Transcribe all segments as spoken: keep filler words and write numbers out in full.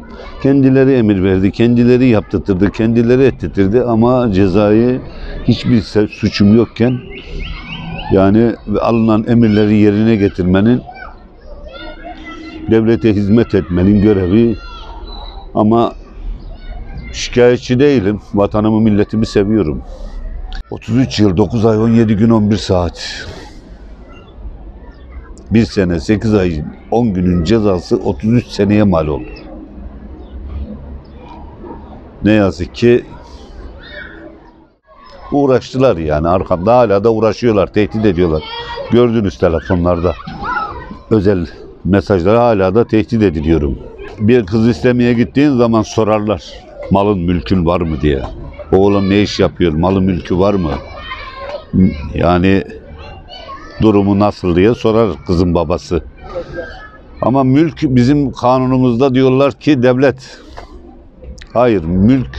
Kendileri emir verdi, kendileri yaptırtırdı, kendileri ettirdi ama cezayı hiçbir suçum yokken yani alınan emirleri yerine getirmenin, devlete hizmet etmenin görevi. Ama şikayetçi değilim. Vatanımı, milletimi seviyorum. otuz üç yıl, dokuz ay, on yedi gün, on bir saat. Bir sene, sekiz ay, on günün cezası otuz üç seneye mal oldu. Ne yazık ki uğraştılar yani. Arkamda hala da uğraşıyorlar, tehdit ediyorlar. Gördünüz telefonlarda. Özel mesajları hala da tehdit ediliyorum. Bir kız istemeye gittiğin zaman sorarlar. Malın mülkün var mı diye. Oğlum ne iş yapıyor? Malı mülkü var mı? Yani durumu nasıl diye sorar kızın babası. Ama mülk bizim kanunumuzda diyorlar ki devlet. Hayır, mülk,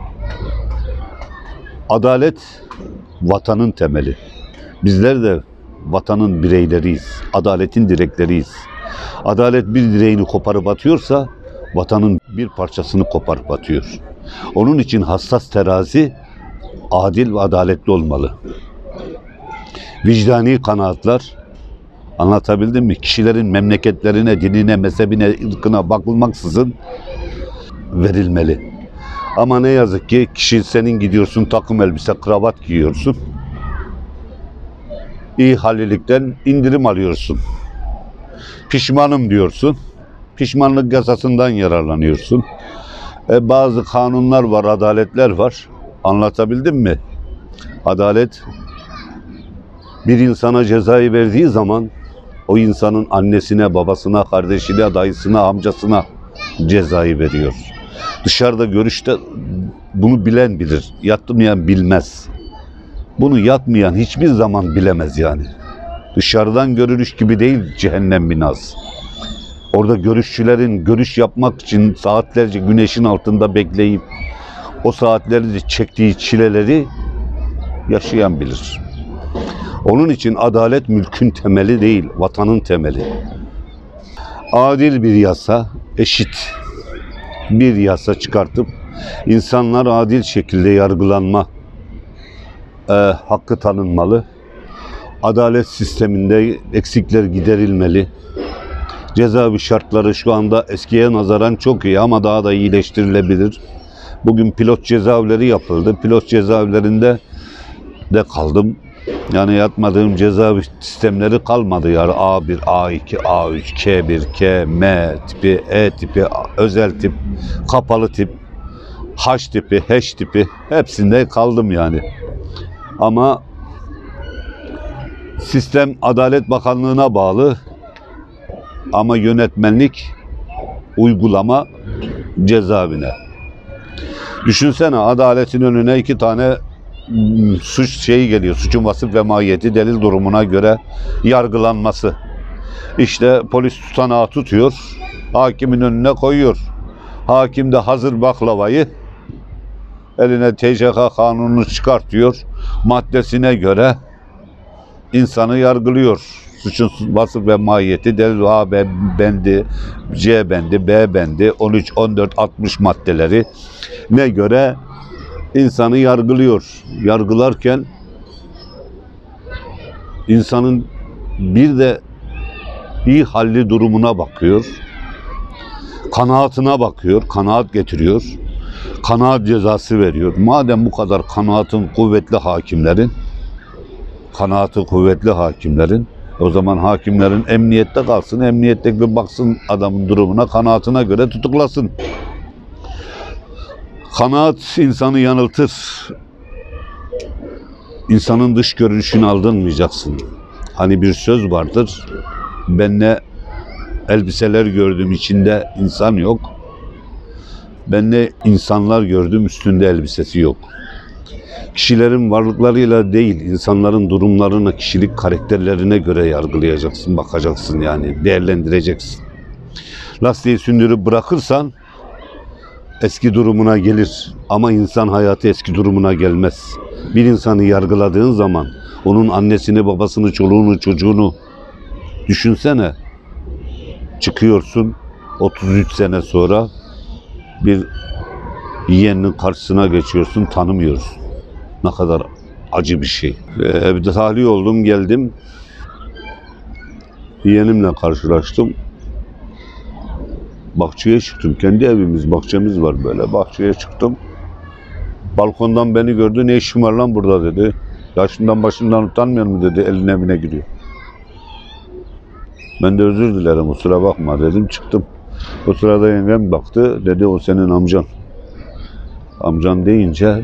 adalet vatanın temeli. Bizler de vatanın bireyleriyiz, adaletin direkleriyiz. Adalet bir direğini koparıp atıyorsa vatanın bir parçasını koparıp atıyor. Onun için hassas terazi adil ve adaletli olmalı. Vicdani kanaatlar, anlatabildim mi? Kişilerin memleketlerine, dinine, mezhebine, ırkına bakılmaksızın verilmeli. Ama ne yazık ki kişi senin gidiyorsun takım elbise, kravat giyiyorsun. İyi halilikten indirim alıyorsun. Pişmanım diyorsun. Pişmanlık yasasından yararlanıyorsun. E, bazı kanunlar var, adaletler var. Anlatabildim mi? Adalet bir insana cezayı verdiği zaman o insanın annesine, babasına, kardeşine, dayısına, amcasına cezayı veriyor. Dışarıda görüşte bunu bilen bilir, yatmayan bilmez. Bunu yatmayan hiçbir zaman bilemez yani. Dışarıdan görünüş gibi değil cehennem binası. Orada görüşçülerin görüş yapmak için saatlerce güneşin altında bekleyip o saatlerce çektiği çileleri yaşayan bilir. Onun için adalet mülkün temeli değil, vatanın temeli. Adil bir yasa, eşit bir yasa çıkartıp insanlar adil şekilde yargılanma e, hakkı tanınmalı. Adalet sisteminde eksikler giderilmeli. Cezaevi şartları şu anda eskiye nazaran çok iyi ama daha da iyileştirilebilir. Bugün pilot cezaevleri yapıldı. Pilot cezaevlerinde de kaldım. Yani yatmadığım cezaevi sistemleri kalmadı. Yani A bir, A iki, A üç, K bir, K, M tipi, E tipi, özel tip, kapalı tip, H tipi, H tipi hepsinde kaldım yani. Ama sistem Adalet Bakanlığı'na bağlı ama yönetmenlik, uygulama cezaevine. Düşünsene adaletin önüne iki tane suç şeyi geliyor. Suçun vasıf ve mahiyeti delil durumuna göre yargılanması. İşte polis tutanağı tutuyor, hakimin önüne koyuyor. Hakim de hazır baklavayı eline T C K kanununu çıkartıyor. Maddesine göre insanı yargılıyor. Suçun vasıf ve mahiyeti delil A bendi, C bendi, B bendi, on üç, on dört, altmış maddeleri ne göre insanı yargılıyor. Yargılarken insanın bir de iyi halli durumuna bakıyor. Kanaatine bakıyor, kanaat getiriyor. Kanaat cezası veriyor. Madem bu kadar kanaatın kuvvetli hakimlerin, kanaatı kuvvetli hakimlerin, o zaman hakimlerin emniyette kalsın, emniyette bir baksın adamın durumuna, kanaatine göre tutuklasın. Kanaat insanı yanıltır. İnsanın dış görünüşünü aldanmayacaksın. Hani bir söz vardır, ben ne elbiseler gördüm içinde insan yok, ben ne insanlar gördüm üstünde elbisesi yok. Kişilerin varlıklarıyla değil, insanların durumlarına, kişilik karakterlerine göre yargılayacaksın, bakacaksın yani, değerlendireceksin. Lastiği sündürüp bırakırsan eski durumuna gelir ama insan hayatı eski durumuna gelmez. Bir insanı yargıladığın zaman onun annesini, babasını, çoluğunu, çocuğunu düşünsene. Çıkıyorsun otuz üç sene sonra Bir yeğeninin karşısına geçiyorsun, tanımıyorsun. Ne kadar acı bir şey. Evde tahliye oldum, geldim. Yeğenimle karşılaştım. Bahçeye çıktım. Kendi evimiz, bahçemiz var böyle. Bahçeye çıktım. Balkondan beni gördü. Ne işin var lan burada dedi. Yaşından başından utanmıyor mu dedi. Elin evine giriyor. Ben de özür dilerim, kusura bakma dedim. Çıktım. O sırada yengem baktı. Dedi o senin amcan. Amcan deyince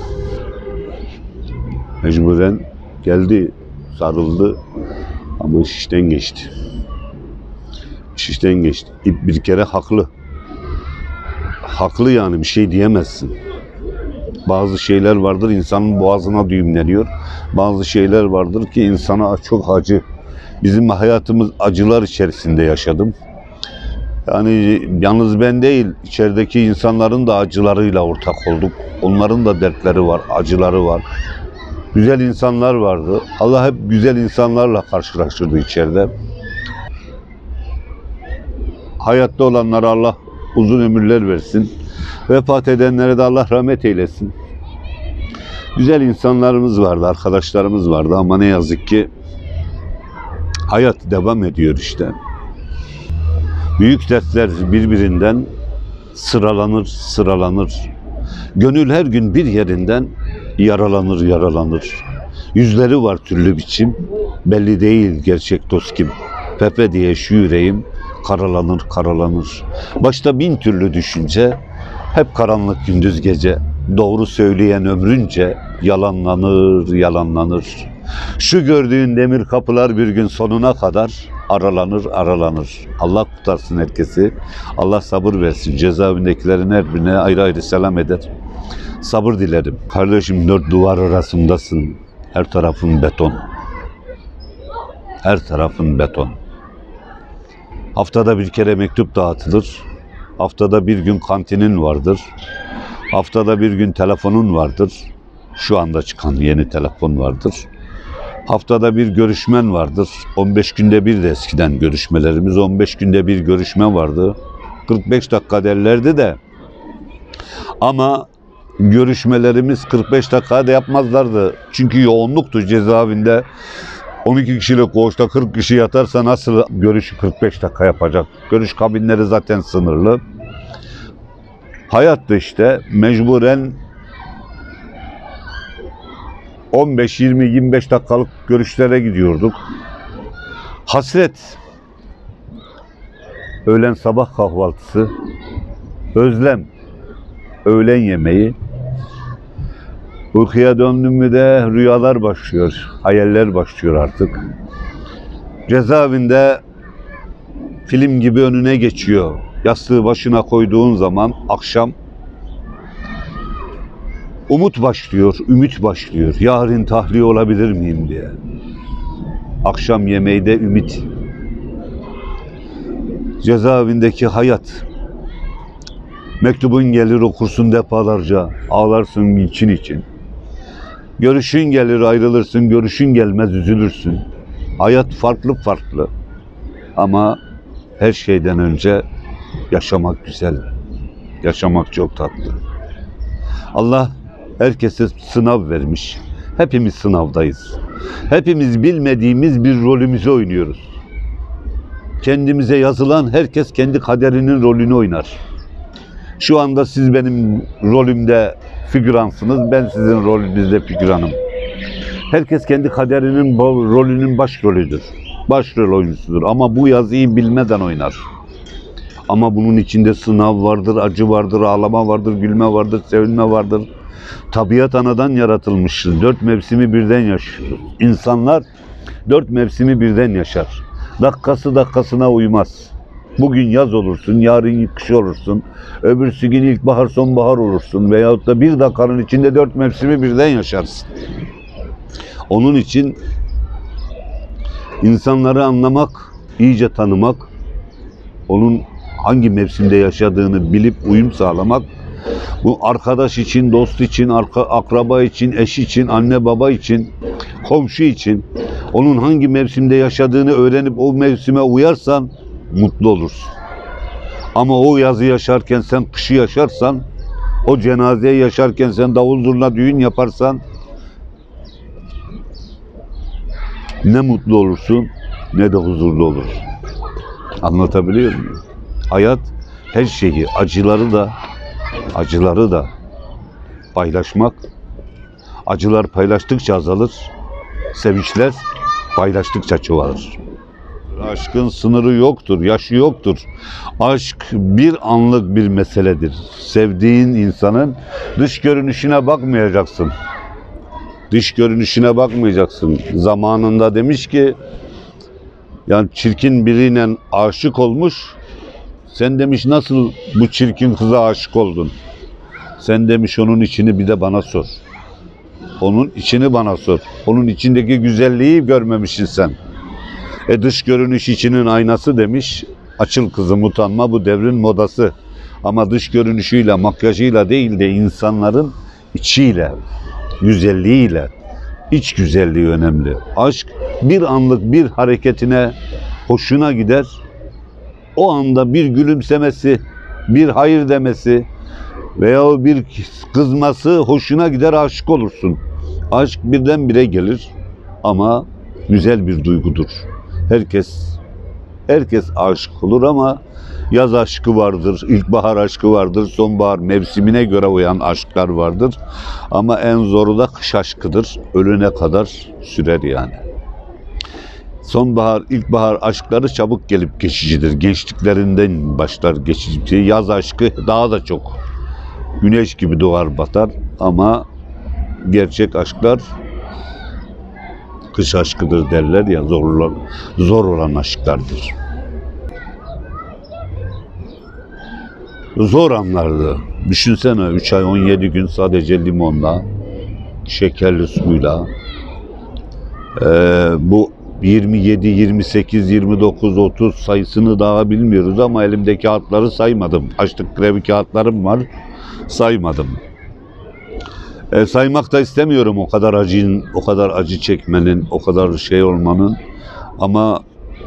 mecburen geldi, sarıldı. Ama iş işten geçti. İş işten geçti. Bir kere haklı. Haklı yani, bir şey diyemezsin. Bazı şeyler vardır insanın boğazına düğümleniyor. Bazı şeyler vardır ki insana çok acı. Bizim hayatımız acılar içerisinde yaşadım. Yani yalnız ben değil, içerideki insanların da acılarıyla ortak olduk. Onların da dertleri var, acıları var. Güzel insanlar vardı. Allah hep güzel insanlarla karşılaştırdı içeride. Hayatta olanlara Allah uzun ömürler versin. Vefat edenlere de Allah rahmet eylesin. Güzel insanlarımız vardı, arkadaşlarımız vardı ama ne yazık ki hayat devam ediyor işte. Büyük dertler birbirinden sıralanır, sıralanır. Gönül her gün bir yerinden yaralanır, yaralanır. Yüzleri var türlü biçim, belli değil gerçek dost kim. Pepe diye şu yüreğim karalanır, karalanır. Başta bin türlü düşünce, hep karanlık gündüz gece. Doğru söyleyen ömrünce yalanlanır, yalanlanır. Şu gördüğün demir kapılar bir gün sonuna kadar aralanır, aralanır. Allah kurtarsın herkesi. Allah sabır versin. Cezaevindekilerin her birine ayrı ayrı selam eder. Sabır dilerim. Kardeşim, dört duvar arasındasın. Her tarafın beton. Her tarafın beton. Haftada bir kere mektup dağıtılır. Haftada bir gün kantinin vardır. Haftada bir gün telefonun vardır. Şu anda çıkan yeni telefon vardır. Haftada bir görüşmen vardır. on beş günde bir de eskiden görüşmelerimiz. on beş günde bir görüşme vardı. kırk beş dakika derlerdi de. Ama görüşmelerimiz kırk beş dakika da yapmazlardı. Çünkü yoğunluktu cezaevinde. on iki kişilik koğuşta kırk kişi yatarsa nasıl görüşü kırk beş dakika yapacak? Görüş kabinleri zaten sınırlı. Hayatta işte mecburen on beş, yirmi, yirmi beş dakikalık görüşlere gidiyorduk. Hasret, öğlen sabah kahvaltısı, özlem, öğlen yemeği. Uykuya döndüm mü de rüyalar başlıyor, hayaller başlıyor artık. Cezaevinde film gibi önüne geçiyor. Yastığı başına koyduğun zaman akşam umut başlıyor, ümit başlıyor. Yarın tahliye olabilir miyim diye. Akşam yemeği de ümit. Cezaevindeki hayat. Mektubun gelir okursun defalarca, ağlarsın için için. Görüşün gelir ayrılırsın, görüşün gelmez üzülürsün. Hayat farklı farklı. Ama her şeyden önce yaşamak güzel. Yaşamak çok tatlı. Allah herkese sınav vermiş. Hepimiz sınavdayız. Hepimiz bilmediğimiz bir rolümüzü oynuyoruz. Kendimize yazılan herkes kendi kaderinin rolünü oynar. Şu anda siz benim rolümde figüransınız, ben sizin rolünüzde figüranım. Herkes kendi kaderinin rolünün başrolüdür. Başrol oyuncusudur ama bu yazıyı bilmeden oynar. Ama bunun içinde sınav vardır, acı vardır, ağlama vardır, gülme vardır, sevinme vardır. Tabiat anadan yaratılmıştır. Dört mevsimi birden yaşar. İnsanlar dört mevsimi birden yaşar. Dakikası dakikasına uymaz. Bugün yaz olursun, yarın kış olursun, öbürsü gün ilkbahar, sonbahar olursun veyahut da bir dakikanın içinde dört mevsimi birden yaşarsın. Onun için insanları anlamak, iyice tanımak, onun hangi mevsimde yaşadığını bilip uyum sağlamak, bu arkadaş için, dost için, arka, akraba için, eş için, anne baba için, komşu için, onun hangi mevsimde yaşadığını öğrenip o mevsime uyarsan mutlu olursun. Ama o yazı yaşarken sen kışı yaşarsan, o cenazeyi yaşarken sen davul zurna düğün yaparsan ne mutlu olursun ne de huzurlu olursun. Anlatabiliyor muyum? Hayat her şeyi, acıları da acıları da paylaşmak. Acılar paylaştıkça azalır, sevinçler paylaştıkça çoğalır. Aşkın sınırı yoktur, yaşı yoktur. Aşk bir anlık bir meseledir. Sevdiğin insanın dış görünüşüne bakmayacaksın. Dış görünüşüne bakmayacaksın. Zamanında demiş ki, yani çirkin birine aşık olmuş. Sen demiş nasıl bu çirkin kıza aşık oldun? Sen demiş onun içini bir de bana sor. Onun içini bana sor. Onun içindeki güzelliği görmemişsin sen. E dış görünüş içinin aynası demiş. Açıl kızım utanma, bu devrin modası. Ama dış görünüşüyle, makyajıyla değil de insanların içiyle, güzelliğiyle, iç güzelliği önemli. Aşk bir anlık bir hareketine hoşuna gider. O anda bir gülümsemesi, bir hayır demesi veya bir kızması hoşuna gider, aşık olursun. Aşk birdenbire gelir ama güzel bir duygudur. Herkes herkes aşık olur ama yaz aşkı vardır, ilkbahar aşkı vardır, sonbahar mevsimine göre uyan aşklar vardır. Ama en zoru da kış aşkıdır. Ölene kadar sürer yani. Sonbahar, ilkbahar aşkları çabuk gelip geçicidir. Gençliklerinden başlar geçici. Yaz aşkı daha da çok. Güneş gibi doğar batar ama gerçek aşklar kış aşkıdır derler ya, zor olan, zor olan aşklardır. Zor anlardı. Düşünsene üç ay on yedi gün sadece limonla, şekerli suyla, ee, bu yirmi yedi, yirmi sekiz, yirmi dokuz, otuz sayısını daha bilmiyoruz ama elimdeki kağıtları saymadım. Açlık grevi kağıtlarım var, saymadım. E, saymak da istemiyorum o kadar acının, o kadar acı çekmenin, o kadar şey olmanın. Ama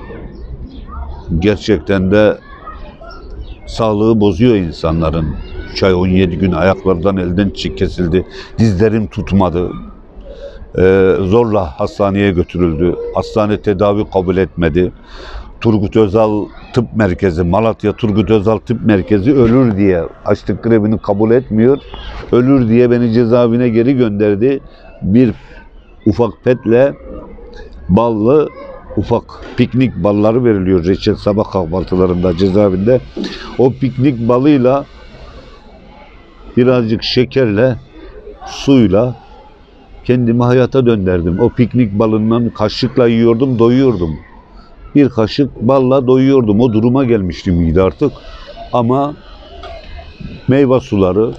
gerçekten de sağlığı bozuyor insanların. üç ay on yedi gün ayaklardan elden kesildi, dizlerim tutmadı. Ee, zorla hastaneye götürüldü. Hastane tedavi kabul etmedi. Turgut Özal Tıp Merkezi, Malatya Turgut Özal Tıp Merkezi ölür diye açlık grevini kabul etmiyor. Ölür diye beni cezaevine geri gönderdi. Bir ufak petle ballı ufak piknik balları veriliyor reçel sabah kahvaltılarında cezaevinde. O piknik balıyla birazcık şekerle, suyla kendimi hayata döndürdüm. O piknik balından kaşıkla yiyordum, doyuyordum. Bir kaşık balla doyuyordum. O duruma gelmiştim miydi artık. Ama meyve suları,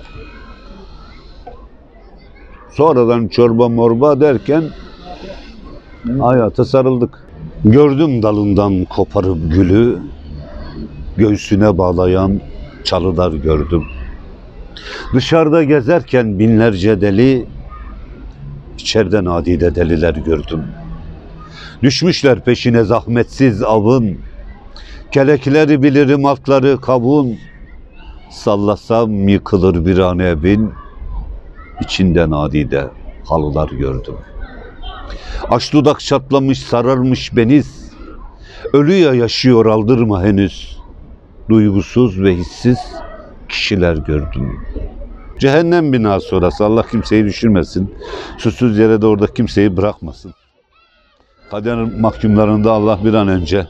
sonradan çorba morba derken hayata sarıldık. Gördüm dalından koparıp gülü, göğsüne bağlayan çalılar gördüm. Dışarıda gezerken binlerce deli, İçeride nadide deliler gördüm. Düşmüşler peşine zahmetsiz avın. Kelekleri bilirim altları kavun. Sallasam yıkılır bir an evin. İçinde nadide halılar gördüm. Aç dudak çatlamış sararmış beniz. Ölü ya yaşıyor aldırma henüz. Duygusuz ve hissiz kişiler gördüm. Cehennem binası orası. Allah kimseyi düşürmesin. Susuz yere de orada kimseyi bırakmasın. Kader mahkumlarında Allah bir an önce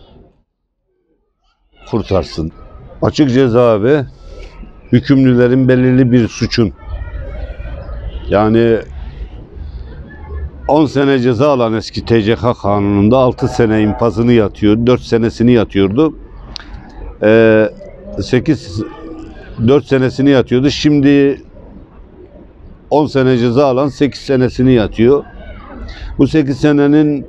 kurtarsın. Açık cezaevi hükümlülerin belirli bir suçun, yani on sene ceza alan eski T C K kanununda altı sene infazını yatıyor, dört senesini yatıyordu. Ee, sekiz dört senesini yatıyordu. Şimdi on sene ceza alan sekiz senesini yatıyor. Bu sekiz senenin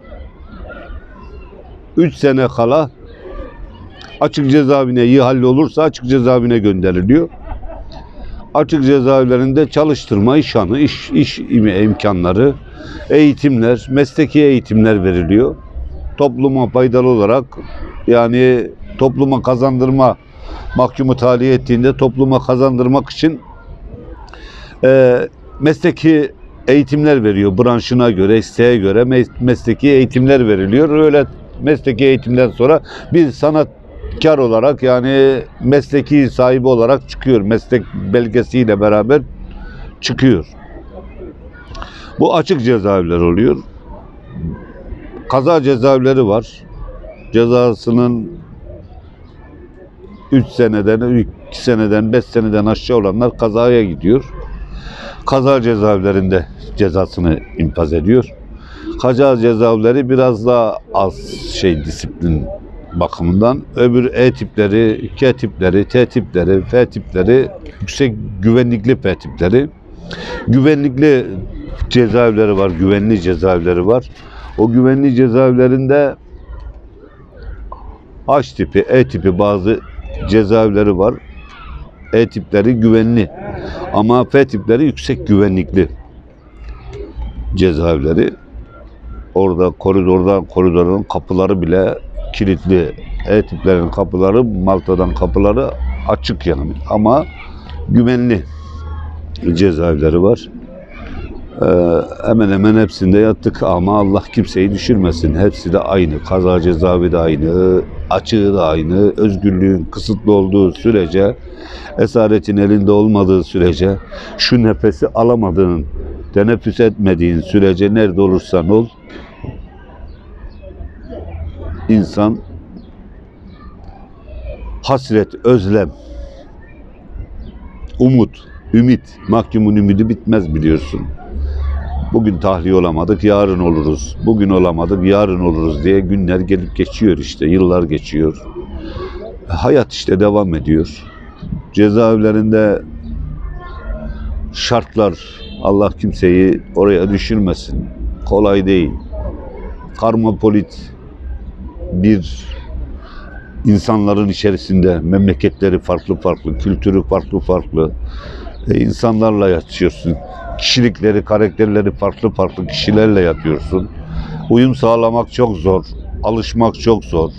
üç sene kala açık cezaevine iyi hallolursa açık cezaevine gönderiliyor. Açık cezaevlerinde çalıştırma, işhanı, iş, iş imkanları, eğitimler, mesleki eğitimler veriliyor. Topluma faydalı olarak, yani topluma kazandırma mahkumu tahliye ettiğinde topluma kazandırmak için e, mesleki eğitimler veriyor. Branşına göre, isteğe göre mesleki eğitimler veriliyor. Öyle mesleki eğitimden sonra bir sanatkar olarak, yani mesleki sahibi olarak çıkıyor. Meslek belgesiyle beraber çıkıyor. Bu açık cezaevler oluyor. Kaza cezaevleri var. Cezasının üç seneden, iki seneden, beş seneden aşağı olanlar kazaya gidiyor. Kaza cezaevlerinde cezasını infaz ediyor. Kaza cezaevleri biraz daha az şey disiplin bakımından. Öbür E tipleri, K tipleri, T tipleri, F tipleri, yüksek güvenlikli F tipleri. Güvenlikli cezaevleri var, güvenli cezaevleri var. O güvenli cezaevlerinde H tipi, E tipi bazı cezaevleri var. E tipleri güvenli ama F tipleri yüksek güvenlikli cezaevleri. Orada koridordan koridorun kapıları bile kilitli. E tiplerin kapıları, Malta'dan kapıları açık yani ama güvenli cezaevleri var. Ee, hemen hemen hepsinde yattık ama Allah kimseyi düşürmesin. Hepsi de aynı. Kaza cezaevi de aynı, açığı da aynı. Özgürlüğün kısıtlı olduğu sürece, esaretin elinde olmadığı sürece, şu nefesi alamadığın, teneffüs etmediğin sürece nerede olursan ol, insan hasret, özlem, umut, ümit, mahkumun ümidi bitmez biliyorsun. Bugün tahliye olamadık, yarın oluruz. Bugün olamadık, yarın oluruz diye günler gelip geçiyor işte, yıllar geçiyor. Hayat işte devam ediyor. Cezaevlerinde şartlar, Allah kimseyi oraya düşürmesin. Kolay değil. Karmapolit bir insanların içerisinde, memleketleri farklı farklı, kültürü farklı farklı e, insanlarla yaşıyorsun. Kişilikleri, karakterleri farklı farklı kişilerle yatıyorsun. Uyum sağlamak çok zor, alışmak çok zor.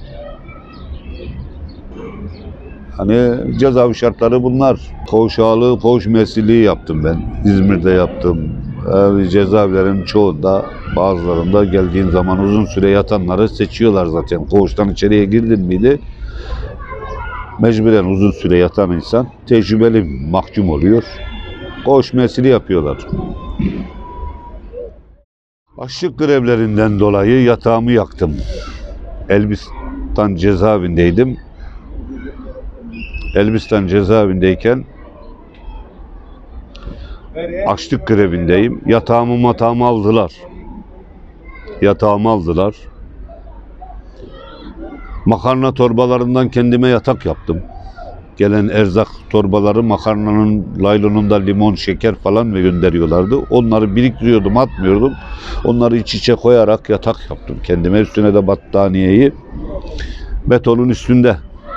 Hani cezaevi şartları bunlar. Koğuş ağalığı, koğuş mesleği yaptım ben. İzmir'de yaptım. Ee, cezaevlerin çoğunda, bazılarında geldiğin zaman uzun süre yatanları seçiyorlar zaten. Koğuştan içeriye girdin miydi? Mecburen uzun süre yatan insan tecrübeli mahkum oluyor. Koğuş mesleği yapıyorlar. Açlık grevlerinden dolayı yatağımı yaktım. Elbistan cezaevindeydim. Elbistan cezaevindeyken açlık grevindeyim. Yatağımı matağımı aldılar. Yatağımı aldılar. Makarna torbalarından kendime yatak yaptım. Gelen erzak torbaları makarnanın laylonunda limon, şeker falan ve gönderiyorlardı. Onları biriktiriyordum, atmıyordum. Onları iç içe koyarak yatak yaptım. Kendime üstüne de battaniyeyi betonun üstünde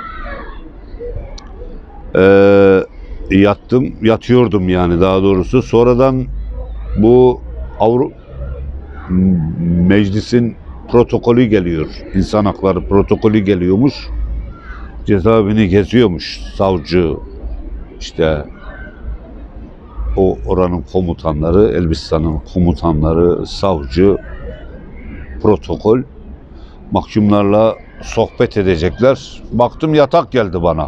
Ee, yattım, yatıyordum yani daha doğrusu. Sonradan bu Avrupa Meclis'in protokolü geliyor. İnsan hakları protokolü geliyormuş. Cezaevini geziyormuş savcı, işte o oranın komutanları, Elbistan'ın komutanları, savcı, protokol mahkumlarla sohbet edecekler. Baktım yatak geldi bana.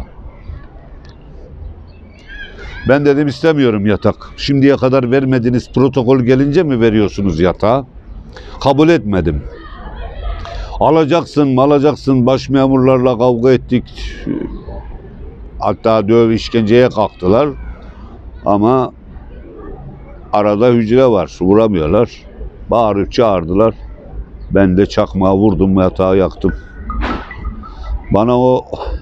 Ben dedim istemiyorum yatak. Şimdiye kadar vermediğiniz protokol gelince mi veriyorsunuz yatağı? Kabul etmedim. Alacaksın mı alacaksın, baş memurlarla kavga ettik. Hatta döv işkenceye kalktılar. Ama arada hücre var, vuramıyorlar. Bağırıp çağırdılar. Ben de çakmağı vurdum, yatağı yaktım. Bana o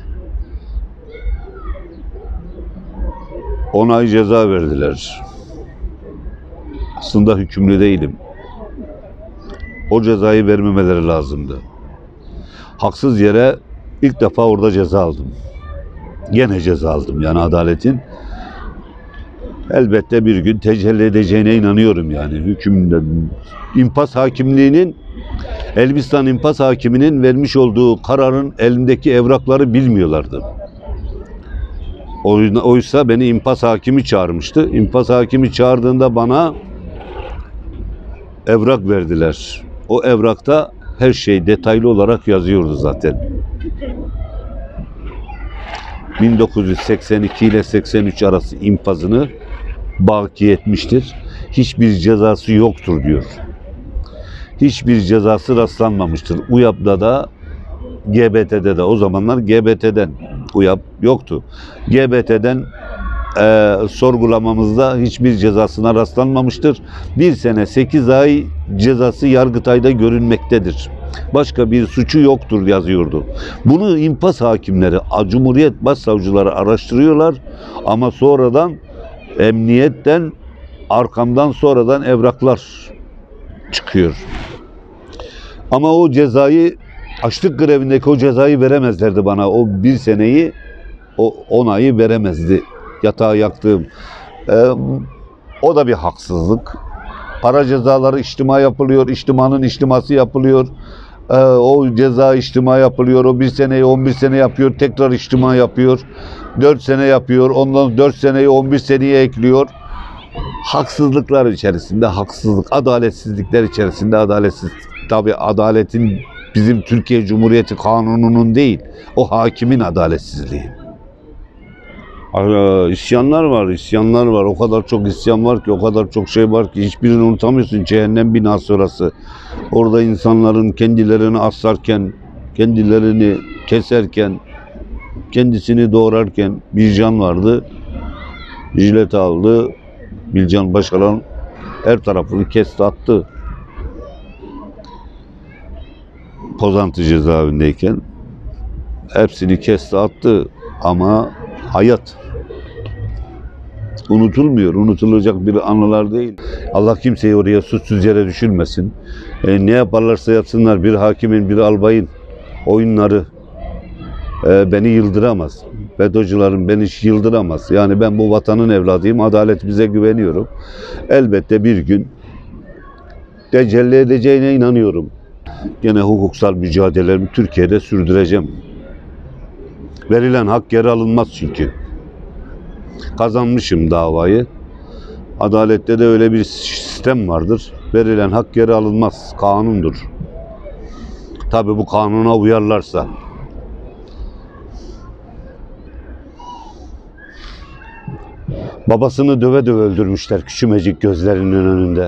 on ay ceza verdiler. Aslında hükümlü değilim. O cezayı vermemeleri lazımdı. Haksız yere ilk defa orada ceza aldım. Gene ceza aldım yani adaletin. Elbette bir gün tecelli edeceğine inanıyorum yani hükümde. İmpas hakimliğinin, Elbistan İmpas Hakimi'nin vermiş olduğu kararın elindeki evrakları bilmiyorlardı. Oysa beni infaz hakimi çağırmıştı. İnfaz hakimi çağırdığında bana evrak verdiler. O evrakta her şey detaylı olarak yazıyordu zaten. bin dokuz yüz seksen iki ile seksen üç arası infazını baki etmiştir. Hiçbir cezası yoktur diyor. Hiçbir cezası rastlanmamıştır. U Y A P'da da G B T'de de, o zamanlar G B T'den U Y A P yoktu. G B T'den e, sorgulamamızda hiçbir cezasına rastlanmamıştır. Bir sene sekiz ay cezası Yargıtay'da görünmektedir. Başka bir suçu yoktur yazıyordu. Bunu infaz hakimleri, Cumhuriyet Başsavcıları araştırıyorlar ama sonradan emniyetten, arkamdan sonradan evraklar çıkıyor. Ama o cezayı, açlık grevindeki o cezayı veremezlerdi bana. O bir seneyi, o on ayı veremezdi. Yatağı yaktığım. Ee, o da bir haksızlık. Para cezaları içtima yapılıyor. İçtimanın içtiması yapılıyor. Ee, o ceza içtima yapılıyor. O bir seneyi on bir sene yapıyor. Tekrar içtima yapıyor. dört sene yapıyor. Ondan dört seneyi on bir seneye ekliyor. Haksızlıklar içerisinde haksızlık, adaletsizlikler içerisinde adaletsizlik. Tabii adaletin bizim Türkiye Cumhuriyeti kanununun değil, o hakimin adaletsizliği. İsyanlar var, isyanlar var. O kadar çok isyan var ki, o kadar çok şey var ki hiçbirini unutamıyorsun. Cehennem binası orası. Orada insanların kendilerini asarken, kendilerini keserken, kendisini doğrarken Bilcan vardı. Jilet aldı. Bilcan Başaran her tarafını kesti, attı. Pozantı cezaevindeyken hepsini kesti, attı. Ama hayat unutulmuyor, unutulacak bir anılar değil. Allah kimseyi oraya suçsuz yere düşürmesin. E, ne yaparlarsa yapsınlar, bir hakimin, bir albayın oyunları e, beni yıldıramaz. FETÖ'cülerin beni yıldıramaz. Yani ben bu vatanın evladıyım, adaletimize güveniyorum. Elbette bir gün tecelli edeceğine inanıyorum. Gene hukuksal mücadelemi Türkiye'de sürdüreceğim. Verilen hak geri alınmaz çünkü. Kazanmışım davayı. Adalette de öyle bir sistem vardır. Verilen hak geri alınmaz. Kanundur. Tabii bu kanuna uyarlarsa. Babasını döve döve öldürmüşler küçümecik gözlerinin önünde.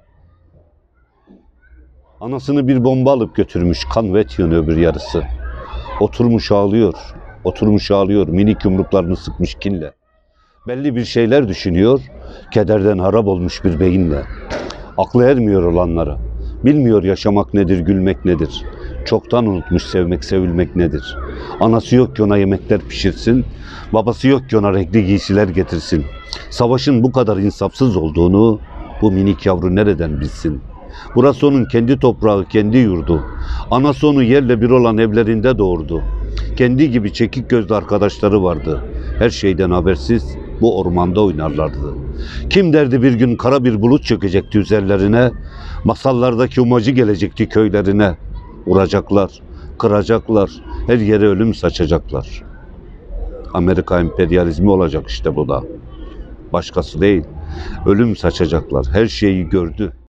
Anasını bir bomba alıp götürmüş, kan ve et yanıyor bir yarısı. Oturmuş ağlıyor, oturmuş ağlıyor, minik yumruklarını sıkmış kinle. Belli bir şeyler düşünüyor, kederden harap olmuş bir beyinle. Aklı ermiyor olanlara. Bilmiyor yaşamak nedir, gülmek nedir. Çoktan unutmuş sevmek, sevilmek nedir. Anası yok ki ona yemekler pişirsin, babası yok ki ona renkli giysiler getirsin. Savaşın bu kadar insafsız olduğunu bu minik yavru nereden bilsin? Burası onun kendi toprağı, kendi yurdu. Anası onu yerle bir olan evlerinde doğurdu. Kendi gibi çekik gözlü arkadaşları vardı. Her şeyden habersiz bu ormanda oynarlardı. Kim derdi bir gün kara bir bulut çökecekti üzerlerine, masallardaki umacı gelecekti köylerine. Vuracaklar, kıracaklar, her yere ölüm saçacaklar. Amerika emperyalizmi olacak işte bu da. Başkası değil. Ölüm saçacaklar. Her şeyi gördü.